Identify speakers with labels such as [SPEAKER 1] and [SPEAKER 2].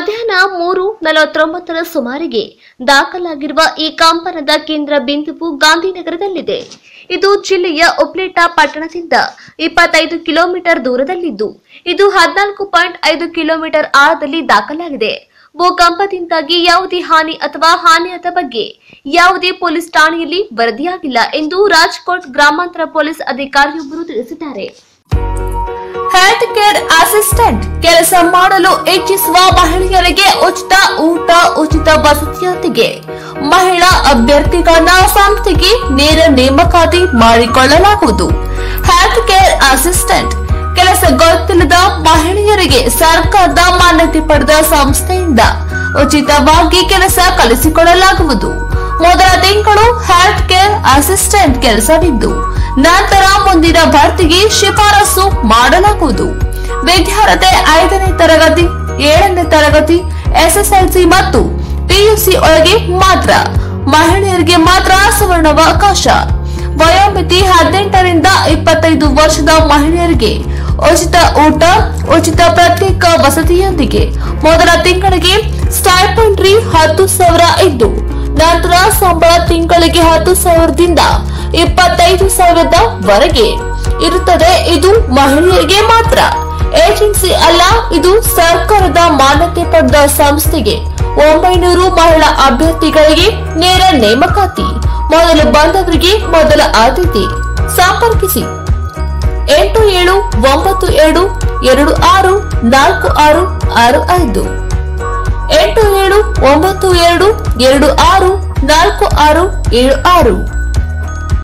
[SPEAKER 1] ಮಧ್ಯಾಹ್ನ 3:49 ಸುಮಾರಿಗೆ ದಾಖಲಾಗಿರುವ ಈ ಕಂಪನದ ಕೇಂದ್ರ ಬಿಂದುವು ಗಾಂಧಿನಗರದಲ್ಲಿದೆ. ಇದು ಜಿಲ್ಲೆಯ ಉಪ್ಲೇಟಾ ಪಟ್ಟಣದಿಂದ 25 ಕಿಲೋಮೀಟರ್ ದೂರದಲ್ಲಿದ್ದು, ಇದು 14.5 ಕಿಲೋಮೀಟರ್ ಆಳದಲ್ಲಿ ದಾಖಲಾಗಿದೆ. ಭೂಕಂಪದಿಂದಾಗಿ ಯಾವುದೇ ಹಾನಿಯಾದ ಬಗ್ಗೆ ಯಾವುದೇ ಪೊಲೀಸ್ ಠಾಣೆಯಲ್ಲಿ ವರದಿಯಾಗಿಲ್ಲ ಎಂದು ರಾಜ್ಕೋಟ್ ಗ್ರಾಮಾಂತರ ಪೊಲೀಸ್ ಅಧಿಕಾರಿಯೊಬ್ಬರು ತಿಳಿಸಿದ್ದಾರೆ. ಹೆಲ್ತ್ ಕೇರ್ ಅಸಿಸ್ಟೆಂಟ್ ಕೆಲಸ ಮಾಡಲು ಇಚ್ಛಿಸುವ ಮಹಿಳೆಯರಿಗೆ ಉಚಿತ ಊಟ, ಉಚಿತ ವಸತಿಯೊಂದಿಗೆ ಮಹಿಳಾ ಅಭ್ಯರ್ಥಿಗಳನ್ನ ಸಂಸ್ಥೆಗೆ ನೇರ ನೇಮಕಾತಿ ಮಾಡಿಕೊಳ್ಳಲಾಗುವುದು. ಹೆಲ್ತ್ ಕೇರ್ ಅಸಿಸ್ಟೆಂಟ್ ಕೆಲಸ ಗೊತ್ತಿಲ್ಲದ ಮಹಿಳೆಯರಿಗೆ ಸರ್ಕಾರದ ಮಾನ್ಯತೆ ಪಡೆದ ಸಂಸ್ಥೆಯಿಂದ ಉಚಿತವಾಗಿ ಕೆಲಸ ಕಲಿಸಿಕೊಡಲಾಗುವುದು. ಮೊದಲ ತಿಂಗಳು ಹೆಲ್ತ್ ಕೇರ್ ಅಸಿಸ್ಟೆಂಟ್ ಕೆಲಸವಿದ್ದು, ನಂತರ ಮುಂದಿನ ಭರ್ತಿಗೆ ಶಿಫಾರಸು ಮಾಡಲಾಗುವುದು. ವಿದ್ಯಾರ್ಹತೆ 5ನೇ ತರಗತಿ, 7ನೇ ತರಗತಿ, ಎಸ್ಎಸ್ಎಲ್ಸಿ ಮತ್ತು ಪಿಯುಸಿ ಒಳಗೆ ಮಾತ್ರ. ಮಹಿಳೆಯರಿಗೆ ಮಾತ್ರ ಸುವರ್ಣಾವಕಾಶ. ವಯೋಮಿತಿ 18ರಿಂದ 25 ವರ್ಷದ ಮಹಿಳೆಯರಿಗೆ ಉಚಿತ ಊಟ, ಉಚಿತ ಪ್ರತ್ಯೇಕ ವಸತಿಯೊಂದಿಗೆ ಮೊದಲ ತಿಂಗಳಿಗೆ ಸ್ಟೈಪೆಂಡ್ರಿ 10,000 ಇದ್ದು, ನಂತರ ಸಂಬಳ ತಿಂಗಳಿಗೆ 10,000ದಿಂದ 25,000 ವರೆಗೆ ಇರುತ್ತದೆ. ಇದು ಮಹಿಳೆಯರಿಗೆ ಮಾತ್ರ. ಏಜೆನ್ಸಿ ಅಲ್ಲ, ಇದು ಸರ್ಕಾರದ ಮಾನ್ಯತೆ ಪಡೆದ ಸಂಸ್ಥೆಗೆ 900 ಮಹಿಳಾ ಅಭ್ಯರ್ಥಿಗಳಿಗೆ ನೇರ ನೇಮಕಾತಿ. ಮೊದಲು ಬಂದವರಿಗೆ ಮೊದಲ ಆದ್ಯತೆ. ಸಂಪರ್ಕಿಸಿ 8792264665 8792264676.